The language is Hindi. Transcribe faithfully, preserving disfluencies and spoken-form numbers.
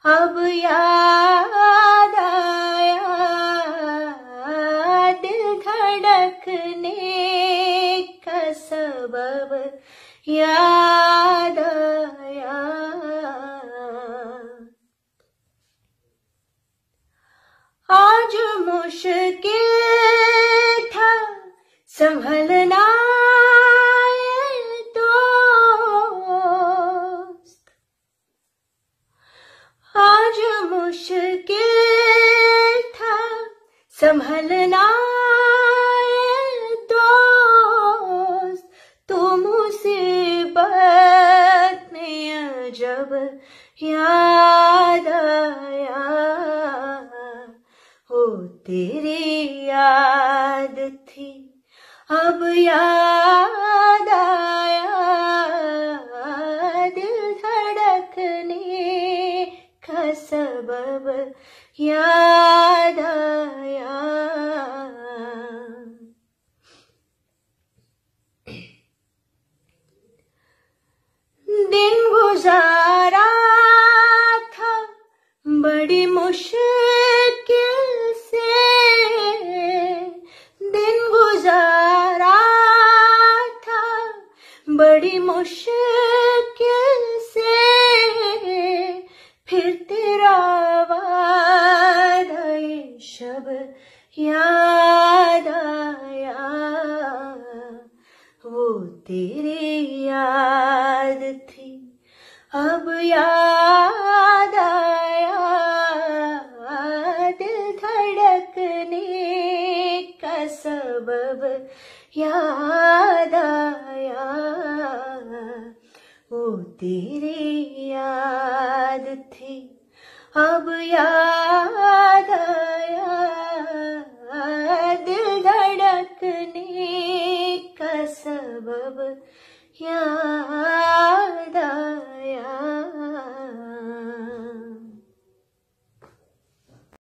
अब याद आया, दिल धड़कने का सबब याद आया। आज मुश्किल था संभलना ये दोस्त, आज मुश्किल था संभलना ये दोस्त। तू मुसीबत में जब याद आया, हो तेरी याद थी अब याद आया। दिल धड़कने का सबब याद आया। दिन गुजारा था बड़ी मुश्किल से, दिन गुजारा था बड़ी मुश्किल से। फिर तेरा वादा ये शब याद आया, वो तेरी याद थी अब याद आया। दिल धड़कने का सबब याद आया, वो तेरी याद थी अब याद आया। दिल धड़कने का सबब याद आया।